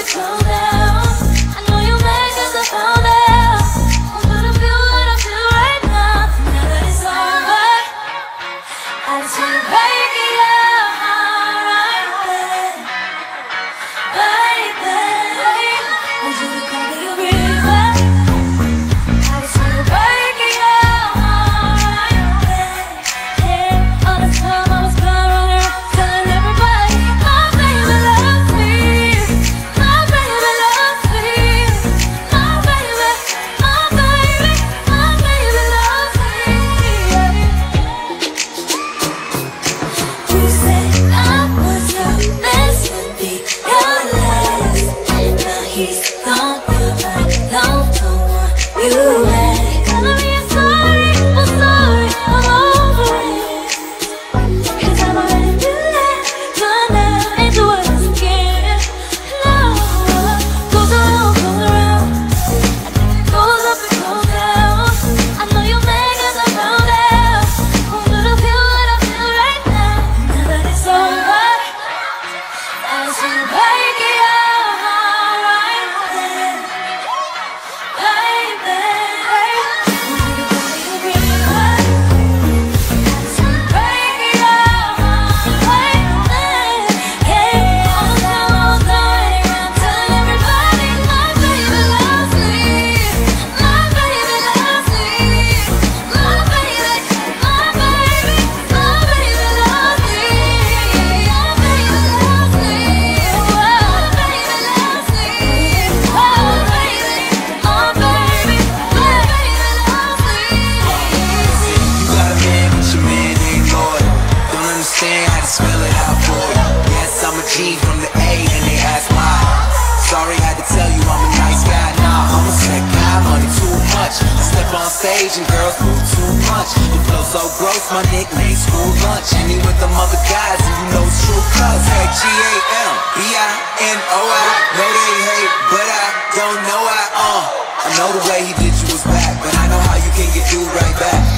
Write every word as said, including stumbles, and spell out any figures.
G from the A and they ask why. Sorry, had to tell you I'm a nice guy. Nah, I'm a sick guy, money too much. I step on stage and girls move too much. You flow so gross, my nickname school lunch. And you with them other guys and you know it's true cuz. Hey, G A M B I N O I. Know they hate, but I don't know I, uh I know the way he did you was bad, but I know how you can get you right back.